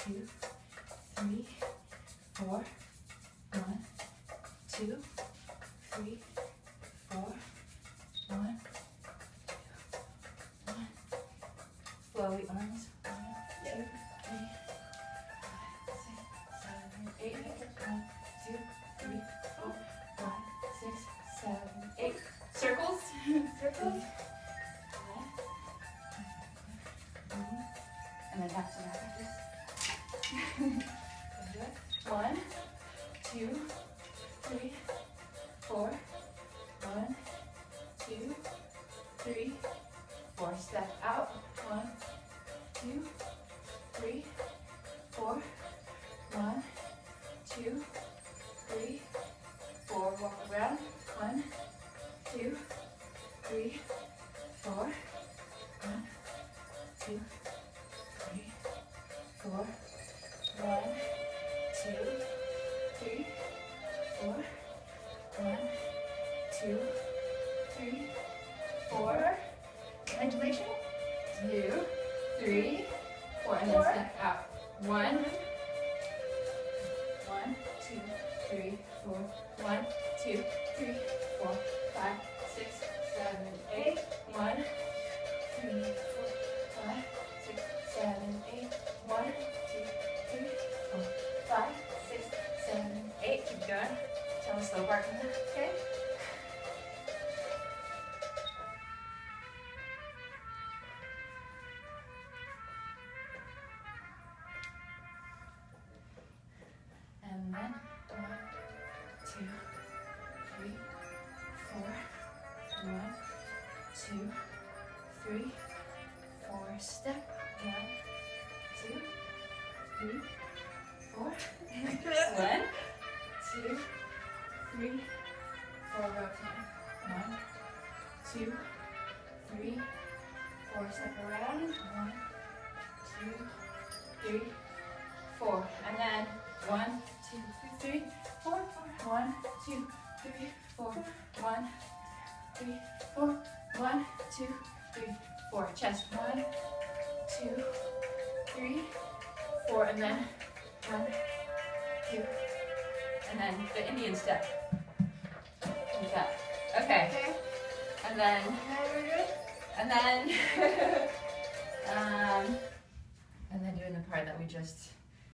2, 3, 4. 1, 2, 3, 4. 1, 2, 1. Slowly arms. 1, 2, 3, 5, 6, 7, 8. 1, 2, 3, 4, 5, 6, 7, 8. Circles. Circles. And then back to back like this. 1, 2, 3, 4. 1, 2, 3, 4. Step out. 1, 2, 3, 4. 1, 2, 3, 4. Walk around. 1, 2, 3, 4. 1, 2, 3, 4. 1, 2, 3, 4. 1, 2, 3, 4. Pendulation. 2, 3, 4. And then step out. 1, 2, 3, 4. 1, 2, 3, 4, 5, 6, 7, 8. 1, 3, 4, 5, 6, 7, 8. 1, 2, 3, 4, 5, 6, 7, 8. Keep going. Tell us slow part. Okay. And then 1, 2, 3, 4. 1, 2, 3, 4. Step. 1, 2, 3, 4. 1, 2, 3, 4. Rotate. 1, 2, 3, 4. Step around. 1, 2, 3, 4. And then 1, 2, 3, 4. 1, 2, 3, 4. 1, 3, 4. 1, 2, 3, 4. Chest. 1, 2, 3, 4. And then 1, 2. And then the Indian step. Like that. Okay. And then and then doing the part that we just